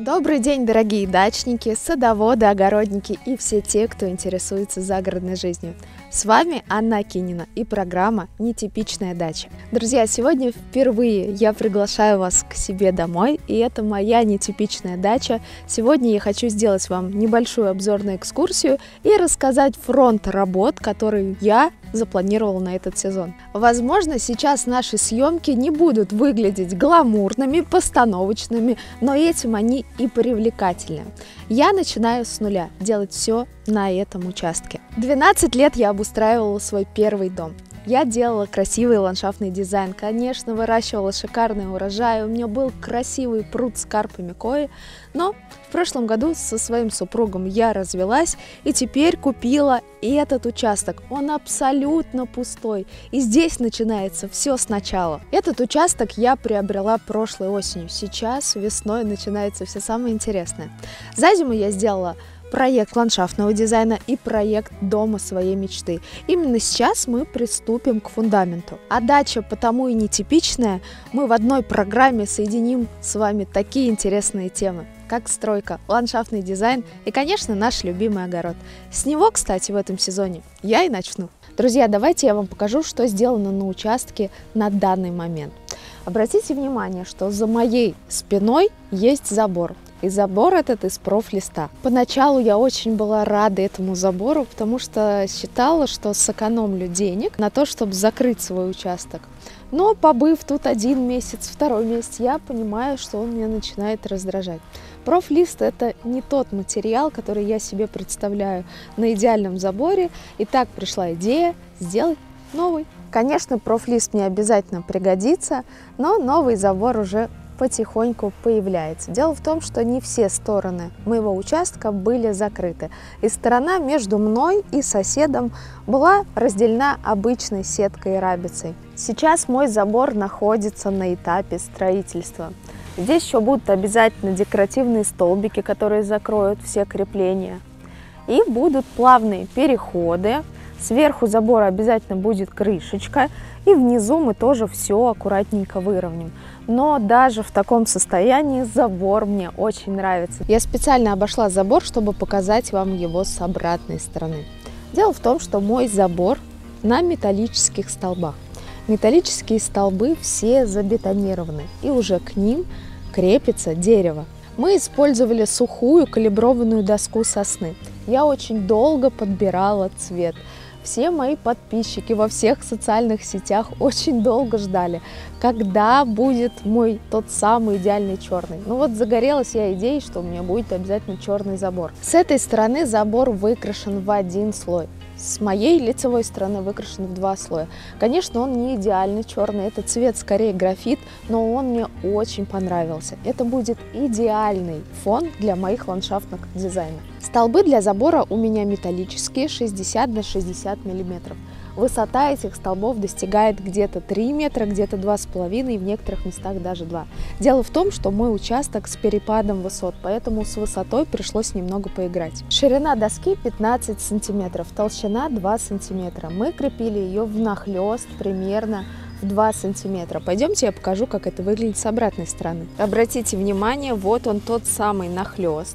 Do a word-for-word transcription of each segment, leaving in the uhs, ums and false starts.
Добрый день, дорогие дачники, садоводы, огородники и все те, кто интересуется загородной жизнью. С вами Анна Акинина и программа «Нетипичная дача». Друзья, сегодня впервые я приглашаю вас к себе домой, и это моя нетипичная дача. Сегодня я хочу сделать вам небольшую обзорную экскурсию и рассказать фронт работ, которые я запланировала на этот сезон. Возможно, сейчас наши съемки не будут выглядеть гламурными, постановочными, но этим они и привлекательны. Я начинаю с нуля, делать все на этом участке. двенадцать лет я обустраивала свой первый дом. Я делала красивый ландшафтный дизайн, конечно, выращивала шикарные урожаи, у меня был красивый пруд с карпами кои, но в прошлом году со своим супругом я развелась и теперь купила этот участок. Он абсолютно пустой, и здесь начинается все сначала. Этот участок я приобрела прошлой осенью, сейчас весной начинается все самое интересное. За зиму я сделала проект ландшафтного дизайна и проект дома своей мечты. Именно сейчас мы приступим к фундаменту. А дача потому и нетипичная, мы в одной программе соединим с вами такие интересные темы, как стройка, ландшафтный дизайн и, конечно, наш любимый огород. С него, кстати, в этом сезоне я и начну. Друзья, давайте я вам покажу, что сделано на участке на данный момент. Обратите внимание, что за моей спиной есть забор. И забор этот из профлиста. Поначалу я очень была рада этому забору, потому что считала, что сэкономлю денег на то, чтобы закрыть свой участок. Но побыв тут один месяц, второй месяц, я понимаю, что он меня начинает раздражать. Профлист – это не тот материал, который я себе представляю на идеальном заборе. И так пришла идея сделать новый. Конечно, профлист мне обязательно пригодится, но новый забор уже потихоньку появляется. Дело в том, что не все стороны моего участка были закрыты. И сторона между мной и соседом была разделена обычной сеткой и рабицей. Сейчас мой забор находится на этапе строительства. Здесь еще будут обязательно декоративные столбики, которые закроют все крепления. И будут плавные переходы. Сверху забора обязательно будет крышечка. И внизу мы тоже все аккуратненько выровняем. Но даже в таком состоянии забор мне очень нравится. Я специально обошла забор, чтобы показать вам его с обратной стороны. Дело в том, что мой забор на металлических столбах. Металлические столбы все забетонированы, и уже к ним крепится дерево. Мы использовали сухую калиброванную доску сосны. Я очень долго подбирала цвет. Все мои подписчики во всех социальных сетях очень долго ждали, когда будет мой тот самый идеальный черный. Ну вот загорелась я идеей, что у меня будет обязательно черный забор. С этой стороны забор выкрашен в один слой. С моей лицевой стороны выкрашен в два слоя. Конечно, он не идеальный черный, это цвет скорее графит, но он мне очень понравился. Это будет идеальный фон для моих ландшафтных дизайнов. Столбы для забора у меня металлические, шестьдесят на шестьдесят миллиметров. Высота этих столбов достигает где-то три метра, где-то два с половиной, в некоторых местах даже два. Дело в том, что мой участок с перепадом высот, поэтому с высотой пришлось немного поиграть. Ширина доски пятнадцать сантиметров, толщина два сантиметра. Мы крепили ее внахлёст примерно в два сантиметра. Пойдемте, я покажу, как это выглядит с обратной стороны. Обратите внимание, вот он тот самый нахлёст.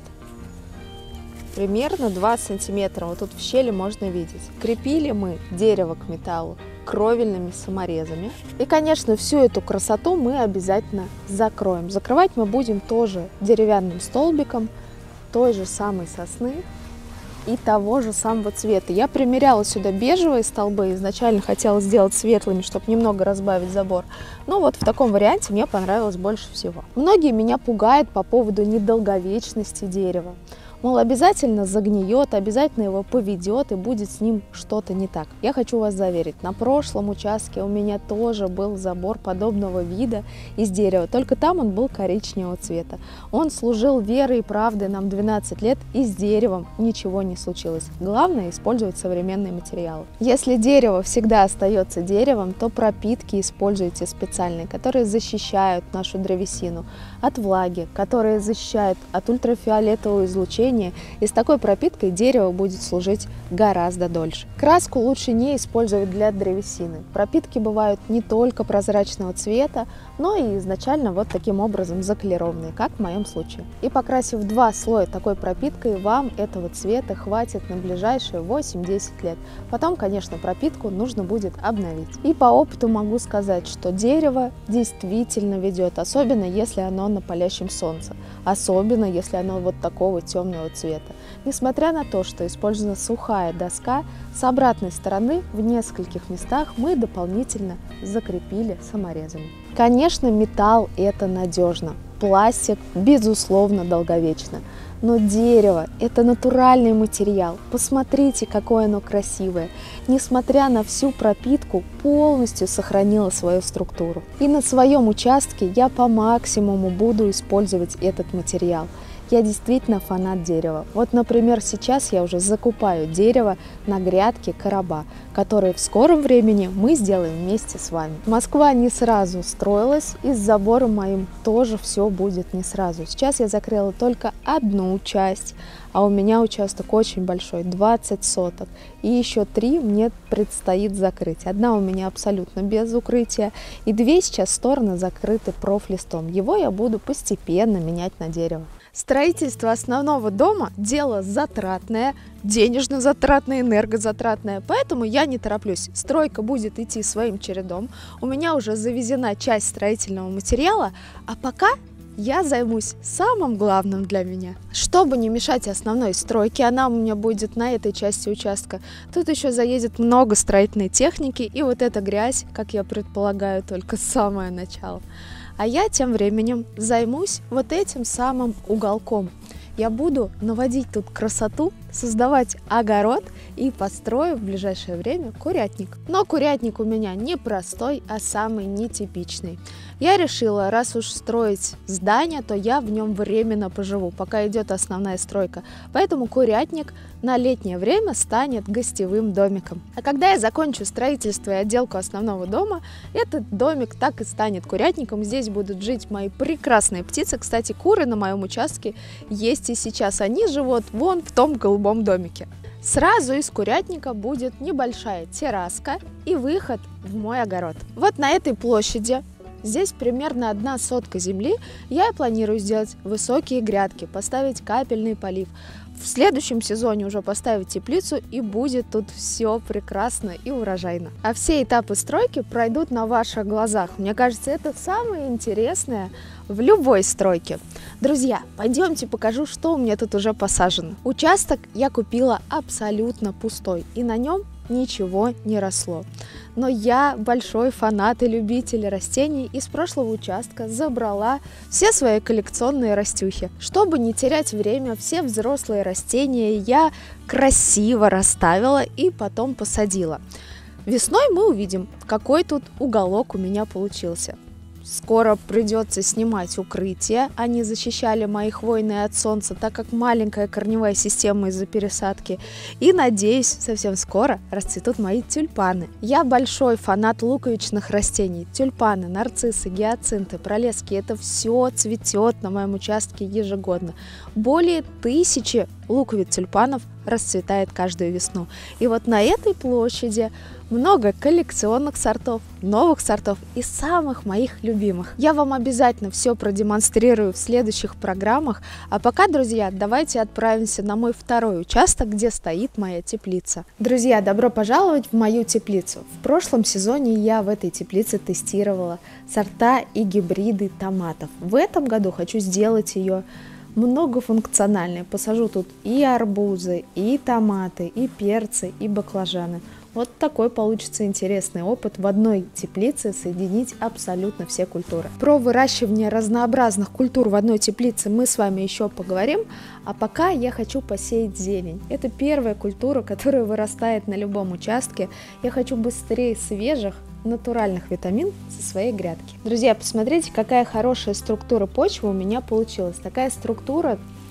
Примерно два сантиметра, вот тут в щели можно видеть. Крепили мы дерево к металлу кровельными саморезами. И, конечно, всю эту красоту мы обязательно закроем. Закрывать мы будем тоже деревянным столбиком той же самой сосны и того же самого цвета. Я примеряла сюда бежевые столбы, изначально хотела сделать светлыми, чтобы немного разбавить забор. Но вот в таком варианте мне понравилось больше всего. Многие меня пугают по поводу недолговечности дерева. Мол, обязательно загниет, обязательно его поведет и будет с ним что-то не так. Я хочу вас заверить, на прошлом участке у меня тоже был забор подобного вида из дерева, только там он был коричневого цвета. Он служил верой и правдой нам двенадцать лет, и с деревом ничего не случилось. Главное использовать современные материалы. Если дерево всегда остается деревом, то пропитки используйте специальные, которые защищают нашу древесину от влаги, которые защищают от ультрафиолетового излучения растения, и с такой пропиткой дерево будет служить гораздо дольше. Краску лучше не использовать для древесины. Пропитки бывают не только прозрачного цвета, но и изначально вот таким образом заколированные, как в моем случае. И покрасив два слоя такой пропиткой, вам этого цвета хватит на ближайшие восемь-десять лет. Потом, конечно, пропитку нужно будет обновить. И по опыту могу сказать, что дерево действительно ведет, особенно если оно на палящем солнце, особенно если оно вот такого темного цвета. Несмотря на то, что использована сухая доска, с обратной стороны в нескольких местах мы дополнительно закрепили саморезами. Конечно, металл – это надежно, пластик, безусловно, долговечно. Но дерево – это натуральный материал. Посмотрите, какое оно красивое. Несмотря на всю пропитку, полностью сохранило свою структуру. И на своем участке я по максимуму буду использовать этот материал. Я действительно фанат дерева. Вот, например, сейчас я уже закупаю дерево на грядке короба, которые в скором времени мы сделаем вместе с вами. Москва не сразу строилась, и с забором моим тоже все будет не сразу. Сейчас я закрыла только одну часть, а у меня участок очень большой, двадцать соток, и еще три мне предстоит закрыть. Одна у меня абсолютно без укрытия, и две сейчас стороны закрыты профлистом. Его я буду постепенно менять на дерево. Строительство основного дома – дело затратное, денежно затратное, энергозатратное, поэтому я не тороплюсь. Стройка будет идти своим чередом, у меня уже завезена часть строительного материала, а пока я займусь самым главным для меня. Чтобы не мешать основной стройке, она у меня будет на этой части участка, тут еще заедет много строительной техники, и вот эта грязь, как я предполагаю, только самое начало. А я тем временем займусь вот этим самым уголком. Я буду наводить тут красоту, создавать огород и построю в ближайшее время курятник. Но курятник у меня не простой, а самый нетипичный. Я решила, раз уж строить здание, то я в нем временно поживу, пока идет основная стройка. Поэтому курятник на летнее время станет гостевым домиком. А когда я закончу строительство и отделку основного дома, этот домик так и станет курятником. Здесь будут жить мои прекрасные птицы. Кстати, куры на моем участке есть и сейчас. Они живут вон в том голубом домике. Сразу из курятника будет небольшая терраска и выход в мой огород. Вот на этой площади, здесь примерно одна сотка земли, я планирую сделать высокие грядки, поставить капельный полив. В следующем сезоне уже поставить теплицу, и будет тут все прекрасно и урожайно. А все этапы стройки пройдут на ваших глазах. Мне кажется, это самое интересное в любой стройке. Друзья, пойдемте покажу, что у меня тут уже посажено. Участок я купила абсолютно пустой, и на нем ничего не росло. Но я большой фанат и любитель растений, и с прошлого участка забрала все свои коллекционные растюхи. Чтобы не терять время, все взрослые растения я красиво расставила и потом посадила. Весной мы увидим, какой тут уголок у меня получился. Скоро придется снимать укрытие, они защищали мои хвойные от солнца, так как маленькая корневая система из-за пересадки. И, надеюсь, совсем скоро расцветут мои тюльпаны. Я большой фанат луковичных растений. Тюльпаны, нарциссы, гиацинты, пролески – это все цветет на моем участке ежегодно. Более тысячи луковиц тюльпанов расцветает каждую весну. И вот на этой площади много коллекционных сортов, новых сортов и самых моих любимых. Я вам обязательно все продемонстрирую в следующих программах. А пока, друзья, давайте отправимся на мой второй участок, где стоит моя теплица. Друзья, добро пожаловать в мою теплицу. В прошлом сезоне я в этой теплице тестировала сорта и гибриды томатов. В этом году хочу сделать ее многофункциональной. Посажу тут и арбузы, и томаты, и перцы, и баклажаны. Вот такой получится интересный опыт в одной теплице соединить абсолютно все культуры. Про выращивание разнообразных культур в одной теплице мы с вами еще поговорим, а пока я хочу посеять зелень. Это первая культура, которая вырастает на любом участке. Я хочу быстрее свежих натуральных витамин со своей грядки. Друзья, посмотрите, какая хорошая структура почвы у меня получилась. Такая структура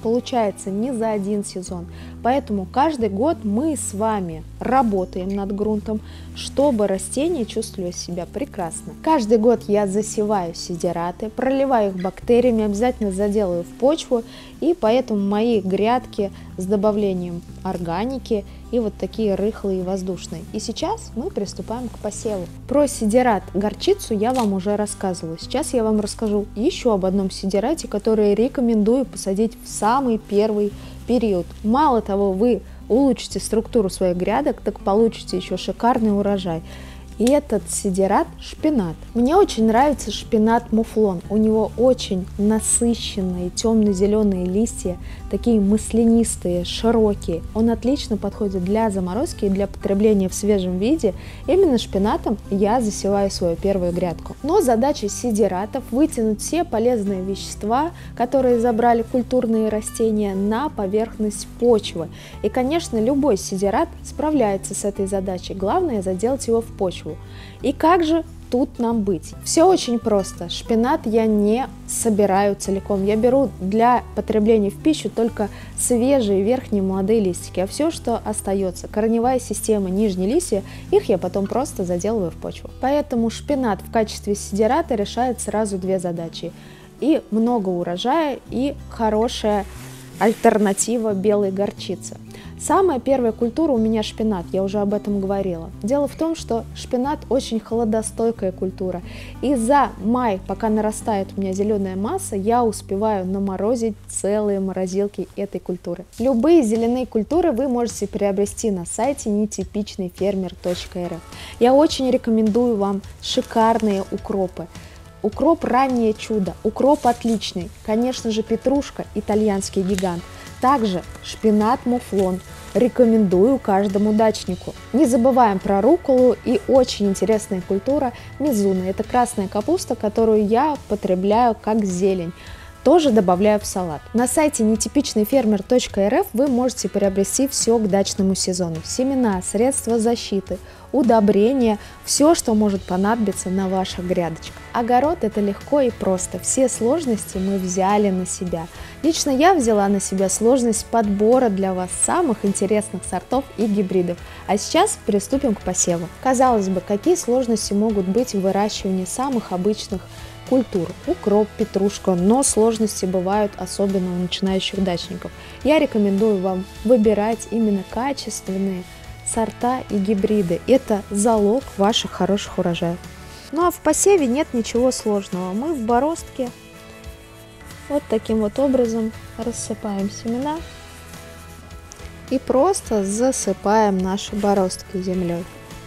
получается не за один сезон. Поэтому каждый год мы с вами работаем над грунтом, чтобы растения чувствовали себя прекрасно. Каждый год я засеваю сидираты, проливаю их бактериями, обязательно заделаю в почву, и поэтому мои грядки с добавлением органики и вот такие рыхлые и воздушные. И сейчас мы приступаем к посеву. Про сидират горчицу я вам уже рассказывала. Сейчас я вам расскажу еще об одном сидирате, который рекомендую посадить в самый первый период. Мало того, вы улучшите структуру своих грядок, так получите еще шикарный урожай. И этот сидират – шпинат. Мне очень нравится шпинат муфлон. У него очень насыщенные темно-зеленые листья, такие маслянистые, широкие. Он отлично подходит для заморозки и для потребления в свежем виде. Именно шпинатом я засеваю свою первую грядку. Но задача сидиратов – вытянуть все полезные вещества, которые забрали культурные растения, на поверхность почвы. И, конечно, любой сидират справляется с этой задачей. Главное – заделать его в почву. И как же тут нам быть? Все очень просто. Шпинат я не собираю целиком. Я беру для потребления в пищу только свежие верхние молодые листики. А все, что остается, корневая система, нижние листья, их я потом просто заделываю в почву. Поэтому шпинат в качестве сидирата решает сразу две задачи. И много урожая, и хорошая альтернатива белой горчице. Самая первая культура у меня шпинат, я уже об этом говорила. Дело в том, что шпинат очень холодостойкая культура. И за май, пока нарастает у меня зеленая масса, я успеваю наморозить целые морозилки этой культуры. Любые зеленые культуры вы можете приобрести на сайте нетипичный фермер точка эр эф. Я очень рекомендую вам шикарные укропы. Укроп раннее чудо, укроп отличный, конечно же петрушка, итальянский гигант. Также шпинат муфлон. Рекомендую каждому дачнику. Не забываем про рукколу и очень интересная культура мизуна. Это красная капуста, которую я потребляю как зелень. Тоже добавляю в салат. На сайте нетипичный фермер точка эр эф вы можете приобрести все к дачному сезону. Семена, средства защиты, удобрения, все, что может понадобиться на ваших грядочках. Огород – это легко и просто. Все сложности мы взяли на себя. Лично я взяла на себя сложность подбора для вас самых интересных сортов и гибридов. А сейчас приступим к посеву. Казалось бы, какие сложности могут быть в выращивании самых обычных культур, укроп, петрушка, но сложности бывают особенно у начинающих дачников. Я рекомендую вам выбирать именно качественные сорта и гибриды. Это залог ваших хороших урожаев. Ну а в посеве нет ничего сложного. Мы в бороздке вот таким вот образом рассыпаем семена и просто засыпаем наши бороздки землей.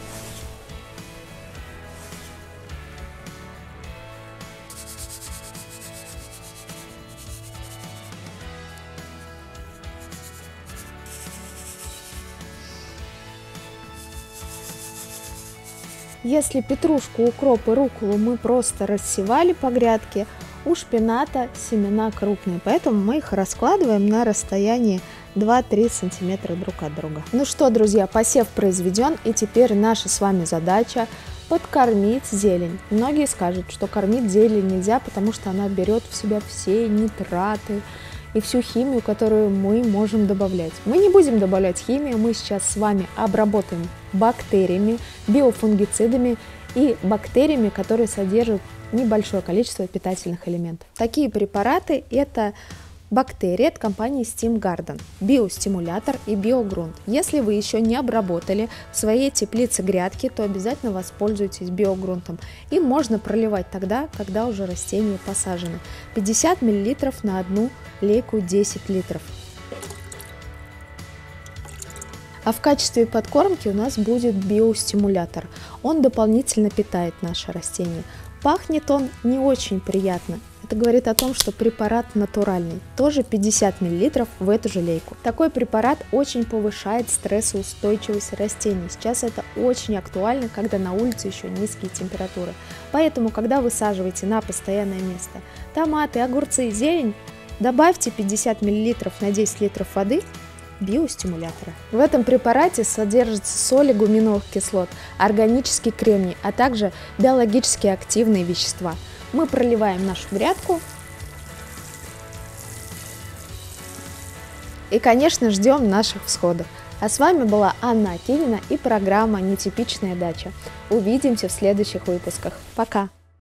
Если петрушку, укроп и рукколу мы просто рассевали по грядке, у шпината семена крупные, поэтому мы их раскладываем на расстоянии два-три сантиметра друг от друга. Ну что, друзья, посев произведен, и теперь наша с вами задача подкормить зелень. Многие скажут, что кормить зелень нельзя, потому что она берет в себя все нитраты и всю химию, которую мы можем добавлять. Мы не будем добавлять химию, мы сейчас с вами обработаем бактериями, биофунгицидами и бактериями, которые содержат небольшое количество питательных элементов. Такие препараты – это бактерии от компании Steam Garden, биостимулятор и биогрунт. Если вы еще не обработали в своей теплице грядки, то обязательно воспользуйтесь биогрунтом. Им можно проливать тогда, когда уже растения посажены. пятьдесят миллилитров на одну лейку десять литров. А в качестве подкормки у нас будет биостимулятор. Он дополнительно питает наше растение. Пахнет он не очень приятно. Это говорит о том, что препарат натуральный. Тоже пятьдесят миллилитров в эту же лейку. Такой препарат очень повышает стрессоустойчивость растений. Сейчас это очень актуально, когда на улице еще низкие температуры. Поэтому, когда высаживаете на постоянное место томаты, огурцы, зелень, добавьте пятьдесят миллилитров на десять литров воды биостимулятора. В этом препарате содержатся соли гуминовых кислот, органический кремний, а также биологически активные вещества. Мы проливаем нашу грядку И, конечно, ждем наших всходов. А с вами была Анна Акинина и программа «Нетипичная дача». Увидимся в следующих выпусках. Пока!